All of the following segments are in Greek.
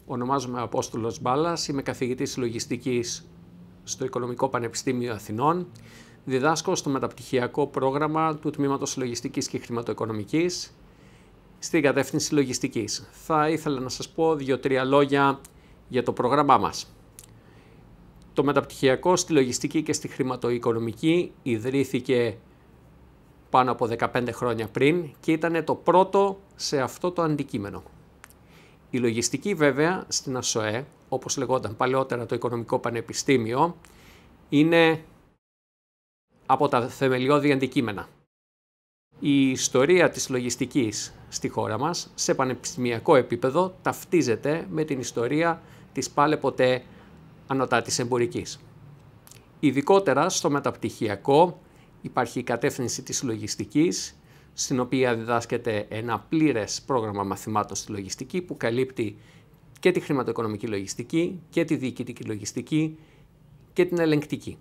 Ονομάζομαι Απόστολος Ballas, είμαι καθηγητής λογιστικής στο Οικονομικό Πανεπιστήμιο Αθηνών. Διδάσκω στο μεταπτυχιακό πρόγραμμα του Τμήματος Λογιστικής και Χρηματοοικονομικής στην κατεύθυνση λογιστικής. Θα ήθελα να σας πω 2-3 λόγια για το πρόγραμμά μας. Το μεταπτυχιακό στη λογιστική και στη χρηματοοικονομική ιδρύθηκε πάνω από 15 χρόνια πριν και ήταν το πρώτο σε αυτό το αντικείμενο. Η λογιστική βέβαια στην ΑΣΟΕ, όπως λεγόταν παλαιότερα το Οικονομικό Πανεπιστήμιο, είναι από τα θεμελιώδη αντικείμενα. Η ιστορία της λογιστικής στη χώρα μας, σε πανεπιστημιακό επίπεδο, ταυτίζεται με την ιστορία της πάλε ποτέ ανωτάτης εμπορικής. Ειδικότερα στο μεταπτυχιακό υπάρχει η κατεύθυνση της λογιστικής, στην οποία διδάσκεται ένα πλήρες πρόγραμμα μαθημάτων στη λογιστική που καλύπτει και τη χρηματοοικονομική λογιστική και τη διοικητική λογιστική και την ελεγκτική.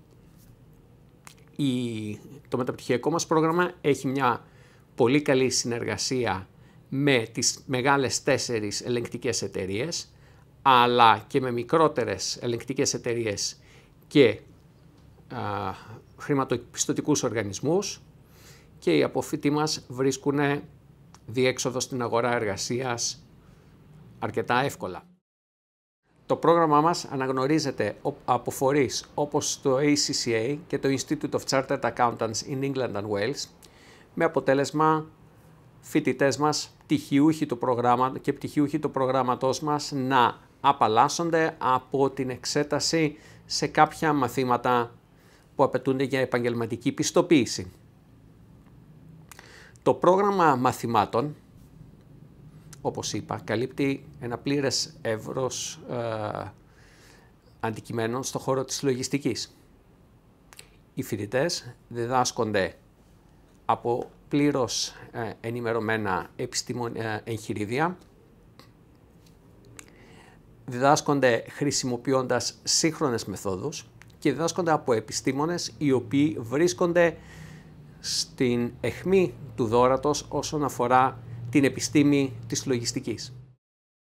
Το μεταπτυχιακό μας πρόγραμμα έχει μια πολύ καλή συνεργασία με τις μεγάλες 4 ελεγκτικές εταιρείες, αλλά και με μικρότερες ελεγκτικές εταιρείες και χρηματοπιστωτικούς οργανισμούς, και οι αποφοιτοί μας βρίσκουν διέξοδο στην αγορά εργασίας αρκετά εύκολα. Το πρόγραμμά μας αναγνωρίζεται από φορείς όπως το ACCA και το Institute of Chartered Accountants in England and Wales, με αποτέλεσμα φοιτητές μας, πτυχιούχοι του προγράμματός μας, να απαλλάσσονται από την εξέταση σε κάποια μαθήματα που απαιτούνται για επαγγελματική πιστοποίηση. Το πρόγραμμα μαθημάτων, όπως είπα, καλύπτει ένα πλήρες εύρος αντικειμένων στον χώρο της λογιστικής. Οι φοιτητές διδάσκονται από πλήρως ενημερωμένα εγχειρίδια, διδάσκονται χρησιμοποιώντας σύγχρονες μεθόδους και διδάσκονται από επιστήμονες οι οποίοι βρίσκονται στην αιχμή του δώρατος όσον αφορά την επιστήμη της λογιστικής.